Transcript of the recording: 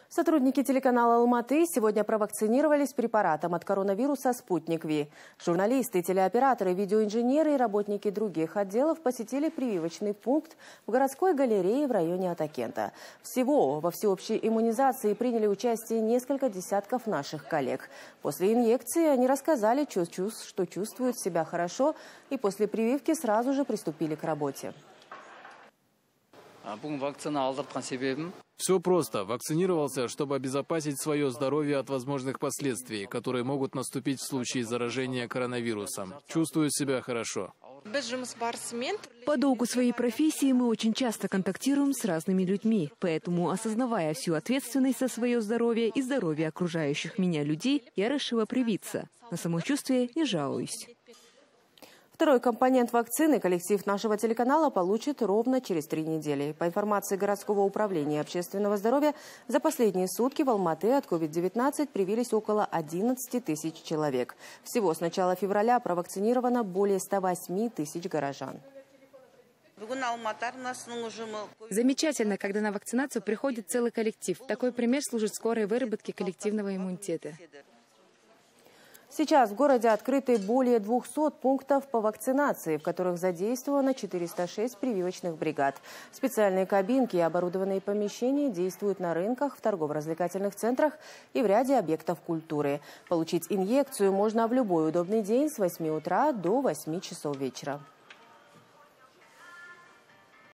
Сотрудники телеканала «Алматы» сегодня провакцинировались препаратом от коронавируса «Спутник Ви». Журналисты, телеоператоры, видеоинженеры и работники других отделов посетили прививочный пункт в городской галерее в районе Атакента. Всего во всеобщей иммунизации приняли участие несколько десятков наших коллег. После инъекции они рассказали, что чувствуют себя хорошо, и после прививки сразу же приступили к работе. Все просто. Вакцинировался, чтобы обезопасить свое здоровье от возможных последствий, которые могут наступить в случае заражения коронавирусом. Чувствую себя хорошо. По долгу своей профессии мы очень часто контактируем с разными людьми. Поэтому, осознавая всю ответственность за свое здоровье и здоровье окружающих меня людей, я решила привиться. На самочувствие не жалуюсь. Второй компонент вакцины коллектив нашего телеканала получит ровно через 3 недели. По информации городского управления общественного здоровья, за последние сутки в Алматы от COVID-19 привились около 11 тысяч человек. Всего с начала февраля провакцинировано более 108 тысяч горожан. Замечательно, когда на вакцинацию приходит целый коллектив. Такой пример служит скорой выработке коллективного иммунитета. Сейчас в городе открыты более 200 пунктов по вакцинации, в которых задействовано 406 прививочных бригад. Специальные кабинки и оборудованные помещения действуют на рынках, в торгово-развлекательных центрах и в ряде объектов культуры. Получить инъекцию можно в любой удобный день с 8 утра до 8 часов вечера.